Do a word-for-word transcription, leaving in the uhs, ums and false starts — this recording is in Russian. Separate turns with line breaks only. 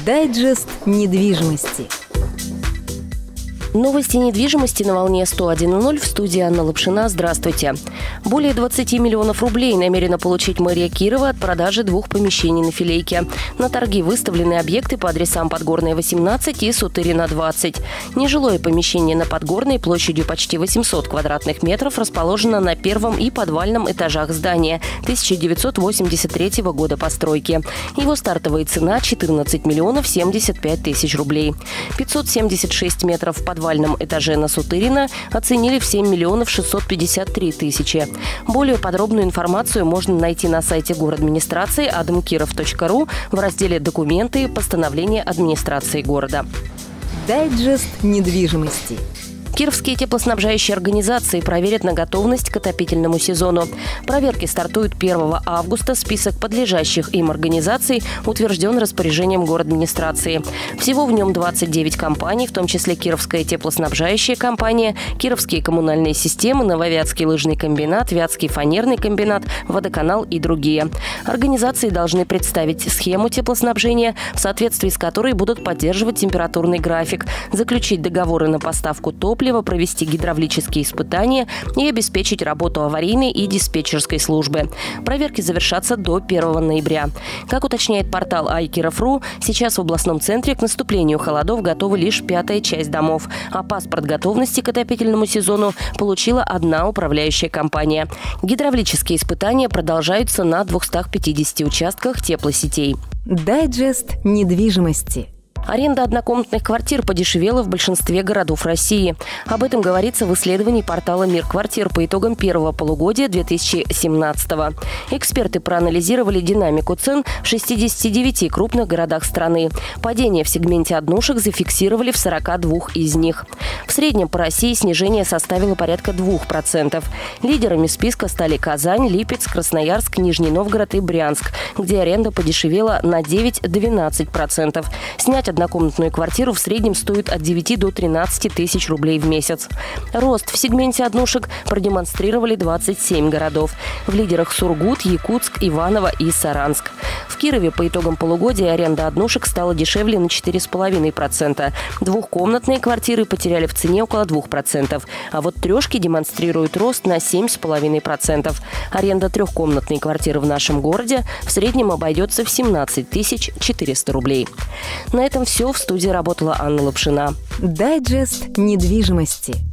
Дайджест недвижимости.
Новости недвижимости на волне сто один и ноль. В студии Анна Лапшина. Здравствуйте. Более двадцати миллионов рублей намерена получить мэрия Кирова от продажи двух помещений на Филейке. На торги выставлены объекты по адресам Подгорная, восемнадцать и Сутырина, двадцать. Нежилое помещение на Подгорной площадью почти восемьсот квадратных метров расположено на первом и подвальном этажах здания тысяча девятьсот восемьдесят третьего года постройки. Его стартовая цена – четырнадцать миллионов семьдесят пять тысяч рублей. пятьсот семьдесят шесть метров в подвальном этаже на Сутырина оценили в семь миллионов шестьсот пятьдесят три тысячи. Более подробную информацию можно найти на сайте горадминистрации адамкиров точка ру в разделе «Документы. Постановления администрации города».
Дайджест недвижимости.
Кировские теплоснабжающие организации проверят на готовность к отопительному сезону. Проверки стартуют первого августа. Список подлежащих им организаций утвержден распоряжением горадминистрации. Всего в нем двадцать девять компаний, в том числе Кировская теплоснабжающая компания, Кировские коммунальные системы, Нововятский лыжный комбинат, Вятский фанерный комбинат, Водоканал и другие. Организации должны представить схему теплоснабжения, в соответствии с которой будут поддерживать температурный график, заключить договоры на поставку топлива, провести гидравлические испытания и обеспечить работу аварийной и диспетчерской службы. Проверки завершатся до первого ноября. Как уточняет портал айкиров точка ру, сейчас в областном центре к наступлению холодов готова лишь пятая часть домов, а паспорт готовности к отопительному сезону получила одна управляющая компания. Гидравлические испытания продолжаются на двухстах пятидесяти участках теплосетей.
Дайджест недвижимости.
Аренда однокомнатных квартир подешевела в большинстве городов России. Об этом говорится в исследовании портала «Мир квартир» по итогам первого полугодия две тысячи семнадцатого. Эксперты проанализировали динамику цен в шестидесяти девяти крупных городах страны. Падение в сегменте однушек зафиксировали в сорока двух из них. В среднем по России снижение составило порядка двух процентов. Лидерами списка стали Казань, Липецк, Красноярск, Нижний Новгород и Брянск, где аренда подешевела на девять-двенадцать процентов. Снять однокомнатную квартиру в среднем стоит от девяти до тринадцати тысяч рублей в месяц. Рост в сегменте однушек продемонстрировали двадцать семь городов. В лидерах Сургут, Якутск, Иваново и Саранск. В Кирове по итогам полугодия аренда однушек стала дешевле на четыре и пять десятых процента. Двухкомнатные квартиры потеряли в цене около двух процентов. А вот трешки демонстрируют рост на семь и пять десятых процента. Аренда трехкомнатной квартиры в нашем городе в среднем обойдется в семнадцать тысяч четыреста рублей. На этом все. В студии работала Анна Лапшина.
Дайджест недвижимости.